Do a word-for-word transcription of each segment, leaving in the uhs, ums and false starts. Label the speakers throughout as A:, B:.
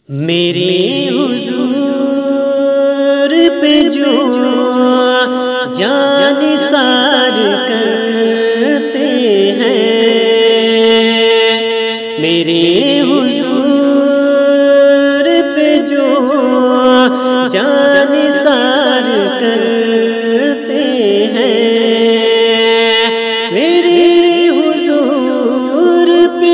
A: میرے حضور پہ جو جان نثار کرتے ہیں، میرے حضور پہ جو جان نثار کرتے ہیں، میرے حضور پہ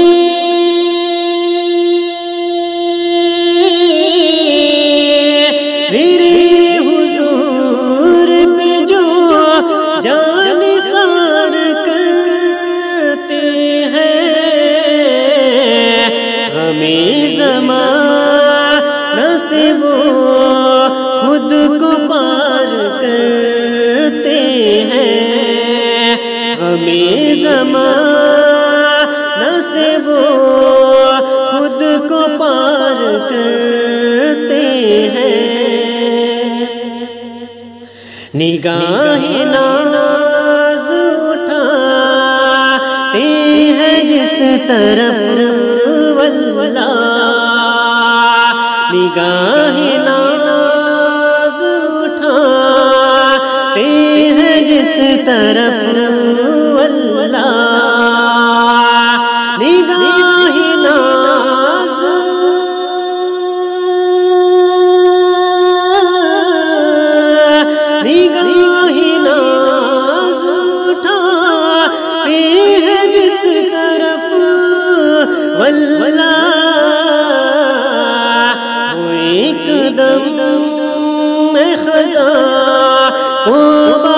A: میرے حضور پہ جو جان نثار کرتے ہیں، غم زمانہ سے وہ خود کو پار کرتے ہیں، غم زمانہ سے وہ خود کو پار کرتے ہیں، نگاہ ناز اٹھاتے ہیں جس طرف والولا، نگاہ ناز اٹھاتے ہیں جس طرف والولا، نگاہ ناز نگاہ ناز اٹھاتے ہیں جس طرف والولا، وہ ایک دم میں خزاں